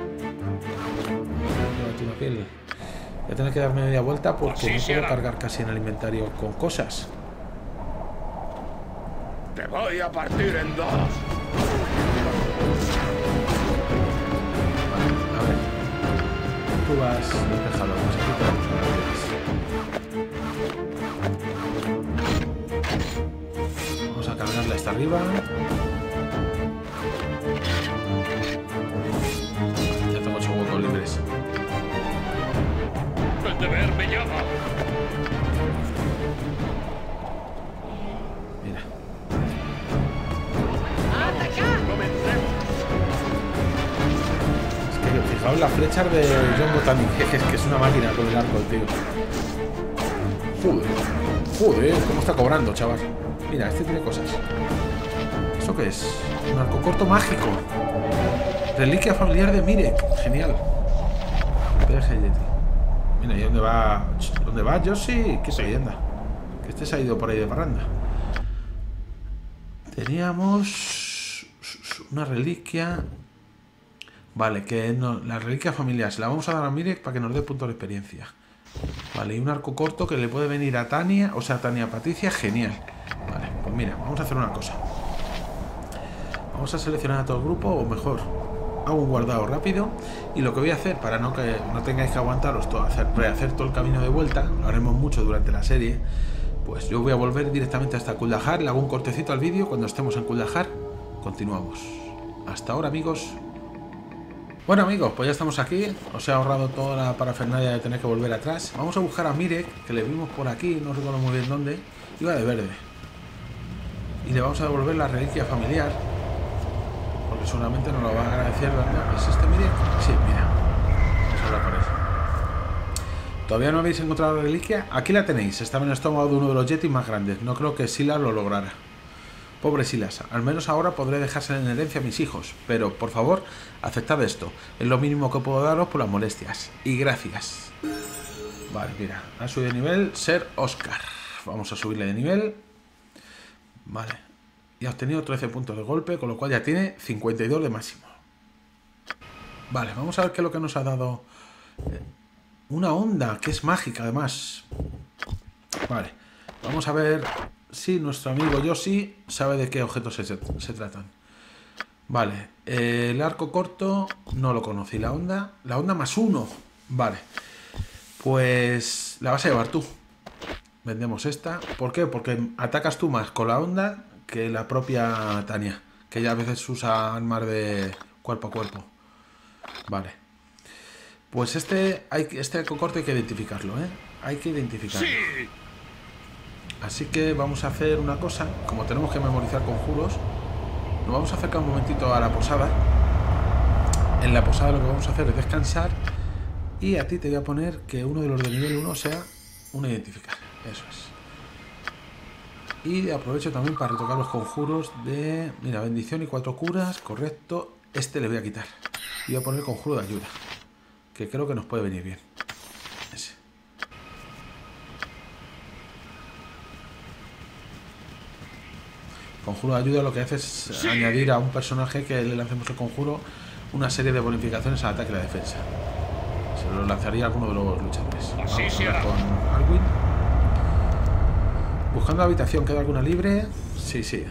[SPEAKER 1] Llévate una piel. Voy a tener que darme media vuelta porque no puedo cargar casi en el inventario con cosas.
[SPEAKER 4] Te voy a partir en dos.
[SPEAKER 1] A ver. Tú vas despejado, vamos aquí tenemos a vamos a cargarle hasta arriba. Ya tengo 8 huecos libres.
[SPEAKER 2] El deber me llama.
[SPEAKER 1] Mira. Es que fijaos las flechas de John Botanic, que es una máquina con el arco, tío. Joder, joder, cómo está cobrando, chaval. Mira, este tiene cosas. ¿Esto qué es? Un arco corto mágico. Reliquia familiar de Mirek. Genial. Peje Yeti. Mira, ¿y dónde va? ¿Dónde va Yoshi? ¿Qué leyenda? Que este se ha ido por ahí de parranda. Teníamos una reliquia. Vale, que no, la reliquia familiar se la vamos a dar a Mirek para que nos dé puntos de experiencia. Vale, y un arco corto que le puede venir a Tania, o sea, a Tania Patricia, genial. Vale, pues mira, vamos a hacer una cosa. Vamos a seleccionar a todo el grupo, o mejor, hago un guardado rápido. Y lo que voy a hacer, para no que no tengáis que aguantaros todo, rehacer todo el camino de vuelta, lo haremos mucho durante la serie, pues yo voy a volver directamente hasta Kuldahar, le hago un cortecito al vídeo, cuando estemos en Kuldahar, continuamos. Hasta ahora, amigos. Bueno, amigos, pues ya estamos aquí. Os he ahorrado toda la parafernalia de tener que volver atrás. Vamos a buscar a Mirek, que le vimos por aquí, no recuerdo muy bien dónde. Iba de verde. Y le vamos a devolver la reliquia familiar, porque seguramente nos lo va a agradecer. ¿Es este Mirek? Sí, mira. Vamos a hablar con él. ¿Todavía no habéis encontrado la reliquia? Aquí la tenéis. Estaba en el estómago de uno de los Yetis más grandes. No creo que Silas lo lograra. Pobre Silas, al menos ahora podré dejársela en herencia a mis hijos, pero por favor, aceptad esto. Es lo mínimo que puedo daros por las molestias. Y gracias. Vale, mira, ha subido de nivel ser Oscar. Vamos a subirle de nivel. Vale. Y ha obtenido 13 puntos de golpe, con lo cual ya tiene 52 de máximo. Vale, vamos a ver qué es lo que nos ha dado. Una onda, que es mágica además. Vale, vamos a ver si nuestro amigo Yoshi sabe de qué objetos se tratan. Vale, el arco corto no lo conocí. La onda +1. Vale, pues la vas a llevar tú. Vendemos esta. ¿Por qué? Porque atacas tú más con la onda que la propia Tania, que ella a veces usa armas de cuerpo a cuerpo. Vale, pues este arco corto hay que identificarlo, ¿eh? Hay que identificarlo.
[SPEAKER 2] ¡Sí!
[SPEAKER 1] Así que vamos a hacer una cosa. Como tenemos que memorizar conjuros, nos vamos a acercar un momentito a la posada. En la posada lo que vamos a hacer es descansar. Y a ti te voy a poner que uno de los de nivel 1 sea un identificar. Eso es. Y aprovecho también para retocar los conjuros de... Mira, bendición y 4 curas. Correcto. Este le voy a quitar. Y voy a poner conjuro de ayuda, que creo que nos puede venir bien. Ese. Conjuro de ayuda lo que hace es añadir a un personaje que le lancemos el conjuro una serie de bonificaciones al ataque y la defensa. Se lo lanzaría a alguno de los luchadores. Vamos a ver con Alwyn. Buscando la habitación, ¿queda alguna libre? Sí, sí.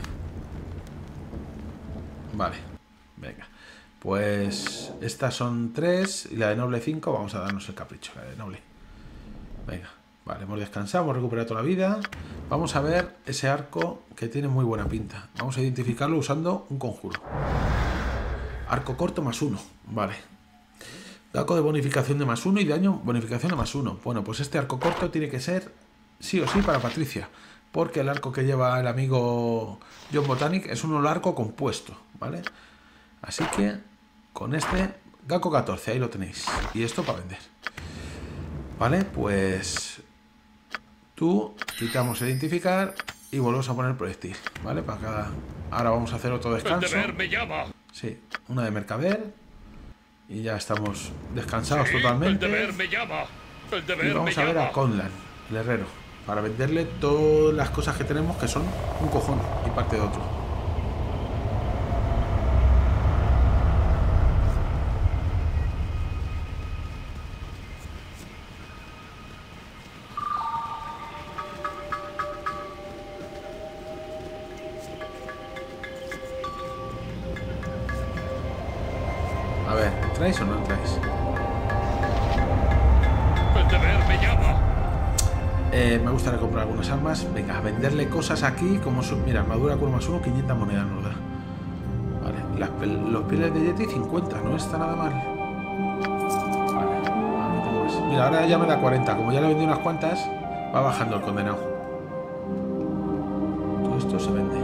[SPEAKER 1] Vale, venga. Pues estas son 3 y la de noble 5. Vamos a darnos el capricho, la de noble. Venga, vale, hemos descansado, hemos recuperado toda la vida. Vamos a ver ese arco que tiene muy buena pinta. Vamos a identificarlo usando un conjuro. Arco corto +1, vale. Arco de bonificación de +1 y daño bonificación de +1. Bueno, pues este arco corto tiene que ser sí o sí para Patricia, porque el arco que lleva el amigo John Botanic es un arco compuesto, ¿vale? Así que con este Gakko 14, ahí lo tenéis. Y esto para vender. Vale, pues tú quitamos identificar y volvemos a poner proyectil, ¿vale? Para cada... Ahora vamos a hacer otro descanso.
[SPEAKER 4] El deber me llama.
[SPEAKER 1] Sí, una de mercader. Y ya estamos descansados totalmente.
[SPEAKER 4] El deber me llama. El deber
[SPEAKER 1] Y vamos
[SPEAKER 4] me
[SPEAKER 1] a ver
[SPEAKER 4] llama.
[SPEAKER 1] a Conlan, el herrero, para venderle todas las cosas que tenemos, que son un cojón y parte de otro. A ver, ¿entráis o no entráis?
[SPEAKER 4] El deber me llama.
[SPEAKER 1] Me gustaría comprar algunas armas. Venga, a venderle cosas aquí como su... Mira, armadura con +1, 500 monedas nos da. Vale, los pieles de Yeti 50, no está nada mal. Vale, aquí tengo más. Mira, ahora ya me da 40. Como ya le vendí unas cuantas, va bajando el condenado. Todo esto se vende.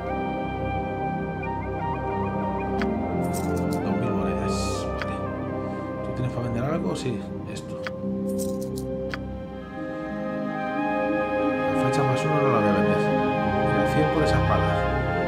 [SPEAKER 1] 2000 monedas. Vale. ¿Tú tienes para vender algo? Sí, esto. Flecha +1 no la voy a vender. Mira, 100 por esa espada.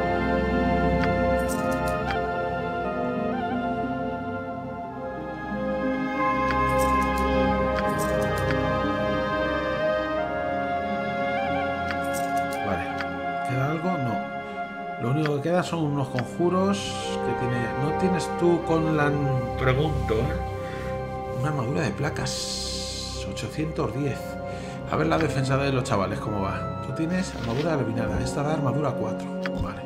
[SPEAKER 1] Vale. ¿Queda algo? No. Lo único que queda son unos conjuros que tiene... ¿No tienes tú con la... Pregunto, ¿eh? Una armadura de placas. 810. A ver la defensa de los chavales, cómo va. Tú tienes armadura laminada. Esta da armadura 4. Vale.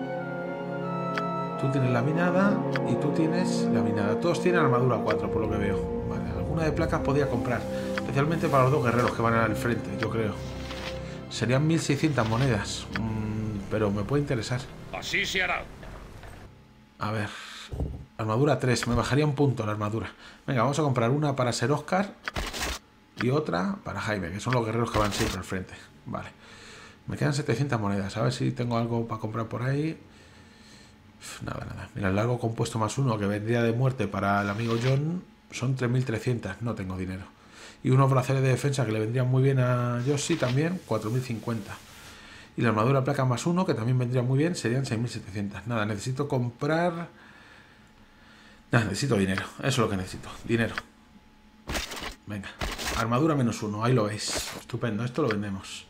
[SPEAKER 1] Tú tienes laminada y tú tienes laminada. Todos tienen armadura 4, por lo que veo. Vale. Alguna de placas podía comprar. Especialmente para los dos guerreros que van al frente, yo creo. Serían 1600 monedas. Pero me puede interesar.
[SPEAKER 4] Así se hará.
[SPEAKER 1] A ver. Armadura 3. Me bajaría un punto la armadura. Venga, vamos a comprar una para ser Oscar. Y otra para Jaime, que son los guerreros que van siempre al frente. Vale. Me quedan 700 monedas. A ver si tengo algo para comprar por ahí. Nada, nada. Mira, el largo compuesto +1 que vendría de muerte para el amigo John son 3300. No tengo dinero. Y unos braceles de defensa que le vendrían muy bien a Yoshi también, 4050. Y la armadura placa +1 que también vendría muy bien, serían 6700. Nada, necesito comprar... Nada, necesito dinero. Eso es lo que necesito. Dinero. Venga. Armadura -1, ahí lo veis. Estupendo, esto lo vendemos.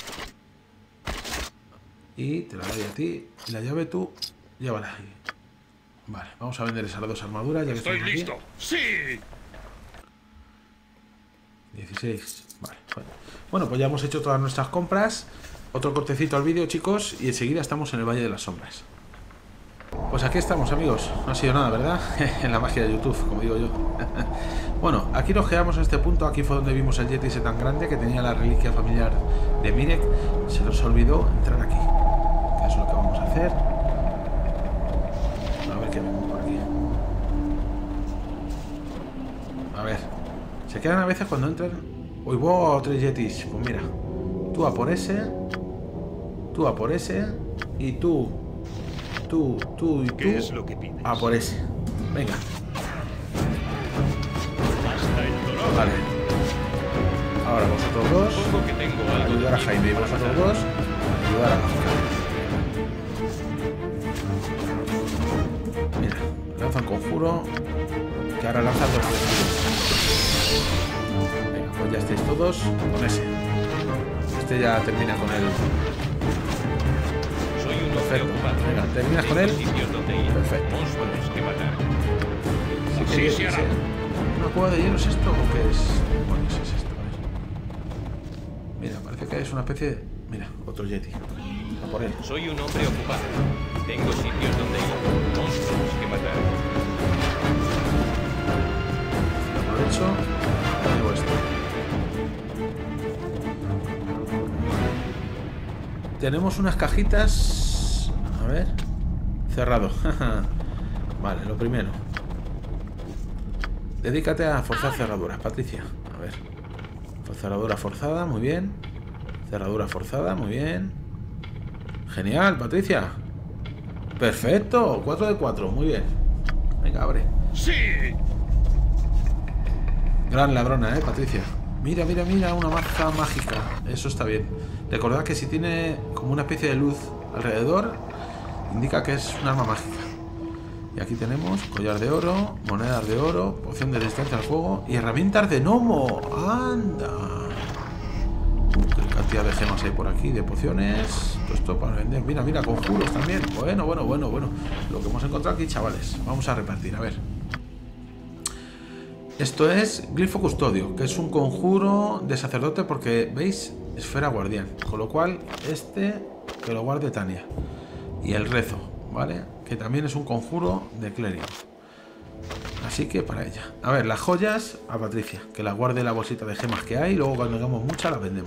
[SPEAKER 1] Y te la doy a ti. Y la llave tú, llévala ahí. Vale, vamos a vender esas dos armaduras. Ya que
[SPEAKER 4] Estoy listo.
[SPEAKER 1] aquí.
[SPEAKER 4] Sí.
[SPEAKER 1] 16. Vale, bueno, pues ya hemos hecho todas nuestras compras. Otro cortecito al vídeo, chicos. Y enseguida estamos en el Valle de las Sombras. Pues aquí estamos, amigos. No ha sido nada, ¿verdad? En la magia de YouTube, como digo yo. Bueno, aquí nos quedamos en este punto. Aquí fue donde vimos el Yeti ese tan grande que tenía la reliquia familiar de Mirek. Se nos olvidó entrar aquí. Que es lo que vamos a hacer. A ver qué vemos por aquí. A ver. Se quedan a veces cuando entran. Uy, wow, 3 Yetis. Pues mira. Tú a por ese. Tú a por ese. Y tú y tú.
[SPEAKER 2] ¿Qué es lo que pides?
[SPEAKER 1] A por ese. Venga.
[SPEAKER 2] Hasta el dolor.
[SPEAKER 1] Vale. Ahora vosotros dos.
[SPEAKER 2] Supongo que tengo algo de
[SPEAKER 1] Ayudar a
[SPEAKER 2] tiempo
[SPEAKER 1] Jaime y
[SPEAKER 2] para
[SPEAKER 1] vosotros
[SPEAKER 2] matar.
[SPEAKER 1] dos. Ayudar a Oscar. Mira. Lanza un conjuro. Que ahora lanza 2 vestidos. Venga, pues ya estáis todos con ese. Este ya termina con el...
[SPEAKER 2] Soy un hombre
[SPEAKER 1] Perfecto.
[SPEAKER 2] ocupado.
[SPEAKER 1] Venga, ¿terminas con
[SPEAKER 2] Tengo
[SPEAKER 1] él?
[SPEAKER 2] sitios donde ir.
[SPEAKER 1] Perfecto.
[SPEAKER 2] Monstruos que matar.
[SPEAKER 4] Así se hará.
[SPEAKER 1] ¿Una cueva de hielo es esto o qué es? Bueno, es esto, a ver. Mira, parece que es una especie de... Mira, otro Yeti. A por él.
[SPEAKER 2] Soy un hombre ocupado. Tengo sitios donde ir. Monstruos que matar.
[SPEAKER 1] Aprovecho. Llevo esto. Tenemos unas cajitas. A ver. Cerrado. Vale, lo primero. Dedícate a forzar cerraduras, Patricia. A ver. Cerradura forzada, muy bien. Cerradura forzada, muy bien. Genial, Patricia. Perfecto, 4 de 4, muy bien. Venga, abre.
[SPEAKER 4] ¡Sí!
[SPEAKER 1] Gran ladrona, Patricia. Mira, mira, mira, una maza mágica. Eso está bien. Recordad que si tiene como una especie de luz alrededor, indica que es un arma mágica. Y aquí tenemos collar de oro, monedas de oro, poción de resistencia al fuego y herramientas de gnomo. ¡Anda! Qué cantidad de gemas hay por aquí, de pociones. Todo esto para vender. Mira, mira, conjuros también. Bueno, bueno, bueno, bueno. Lo que hemos encontrado aquí, chavales. Vamos a repartir, a ver. Esto es glifo custodio, que es un conjuro de sacerdote porque, ¿veis? Esfera guardián. Con lo cual, este que lo guarde Tania. Y el rezo, ¿vale? Que también es un conjuro de clérigo. Así que para ella. A ver, las joyas a Patricia, que las guarde la bolsita de gemas que hay. Y luego cuando tengamos muchas las vendemos.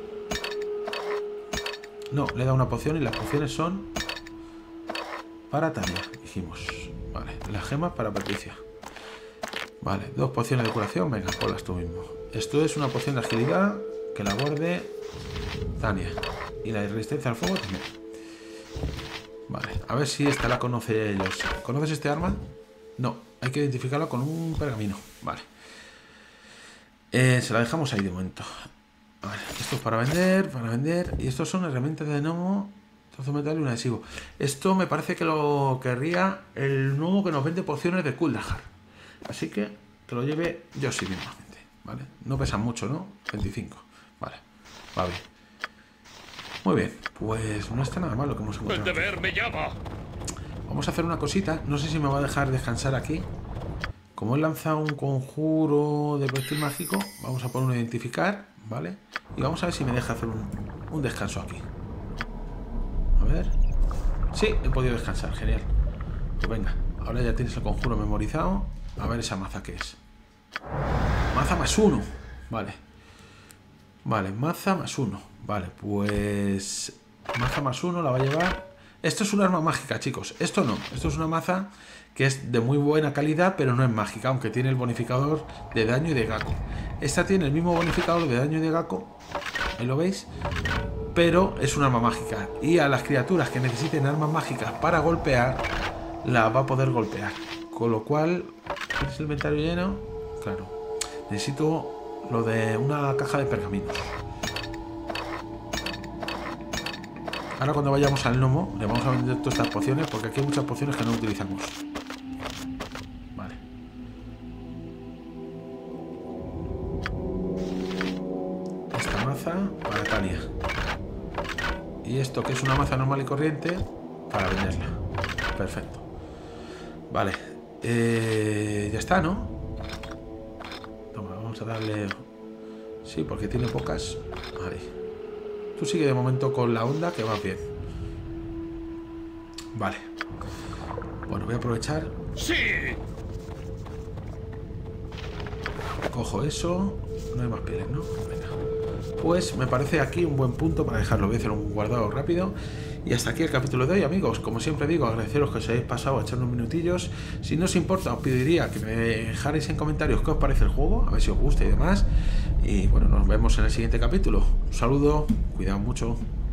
[SPEAKER 1] No, le da una poción y las pociones son para Tania, dijimos. Vale, las gemas para Patricia. Vale, 2 pociones de curación. Venga, ponlas tú mismo. Esto es una poción de agilidad que la guarde Tania. Y la de resistencia al fuego también. Vale, a ver si esta la conoce ellos. ¿Conoces este arma? No, hay que identificarla con un pergamino. Vale. Se la dejamos ahí de momento. Vale, esto es para vender. Y estos son herramientas de gnomo, trozo de metal y un adhesivo. Esto me parece que lo querría el gnomo que nos vende pociones de Kuldahar. Así que lo lleve yo sí mismamente. Vale, no pesan mucho, ¿no? 25. Vale, va bien. Muy bien, pues no está nada mal lo que hemos
[SPEAKER 4] El
[SPEAKER 1] encontrado.
[SPEAKER 4] deber me llama.
[SPEAKER 1] Vamos a hacer una cosita. No sé si me va a dejar descansar aquí. Como he lanzado un conjuro de perfil mágico, vamos a poner un identificar, ¿vale? Y vamos a ver si me deja hacer un descanso aquí. A ver. Sí, he podido descansar, genial. Pues venga, ahora ya tienes el conjuro memorizado. A ver esa maza que es. Maza +1. Vale. Vale, maza +1. Vale, pues... Maza +1 la va a llevar... Esto es un arma mágica, chicos. Esto no. Esto es una maza que es de muy buena calidad, pero no es mágica, aunque tiene el bonificador de daño y de Gakko. Esta tiene el mismo bonificador de daño y de Gakko. Ahí lo veis. Pero es un arma mágica. Y a las criaturas que necesiten armas mágicas para golpear, la va a poder golpear. Con lo cual... ¿Tienes el inventario lleno? Claro. Necesito lo de una caja de pergaminos. Ahora cuando vayamos al gnomo le vamos a vender todas estas pociones, porque aquí hay muchas pociones que no utilizamos. Vale. Esta maza para Tania. Y esto que es una maza normal y corriente para venderla. Perfecto. Vale. Ya está, ¿no? Toma, vamos a darle... Sí, porque tiene pocas. Ahí. Tú sigue de momento con la onda, que va bien. Vale. Bueno, voy a aprovechar.
[SPEAKER 4] ¡Sí!
[SPEAKER 1] Cojo eso. No hay más pieles, ¿no? Venga. Pues me parece aquí un buen punto para dejarlo. Voy a hacer un guardado rápido. Y hasta aquí el capítulo de hoy, amigos. Como siempre digo, agradeceros que os hayáis pasado a echar unos minutillos. Si no os importa, os pediría que me dejarais en comentarios qué os parece el juego, a ver si os gusta y demás. Y bueno, nos vemos en el siguiente capítulo. Un saludo, cuidado mucho.